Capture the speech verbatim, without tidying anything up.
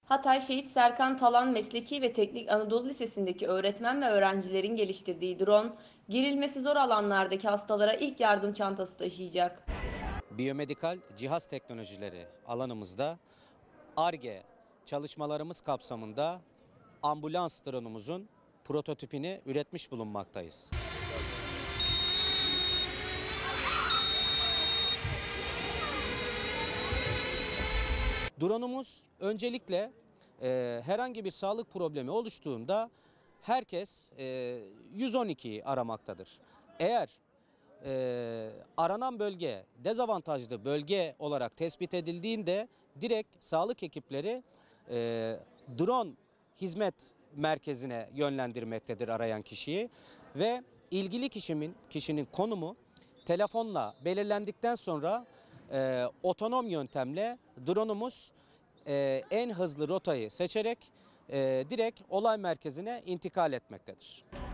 Hatay Şehit Serkan Talan Mesleki ve Teknik Anadolu Lisesi'ndeki öğretmen ve öğrencilerin geliştirdiği drone, girilmesi zor alanlardaki hastalara ilk yardım çantası taşıyacak. Biyomedikal cihaz teknolojileri alanımızda Ar-Ge çalışmalarımız kapsamında ambulans drone'umuzun prototipini üretmiş bulunmaktayız. Drone'umuz öncelikle e, herhangi bir sağlık problemi oluştuğunda herkes e, yüz on ikiyi aramaktadır. Eğer e, aranan bölge dezavantajlı bölge olarak tespit edildiğinde direkt sağlık ekipleri e, drone hizmet merkezine yönlendirmektedir arayan kişiyi ve ilgili kişinin kişinin konumu telefonla belirlendikten sonra e, otonom yöntemle drone'umuz e, en hızlı rotayı seçerek e, direkt olay merkezine intikal etmektedir.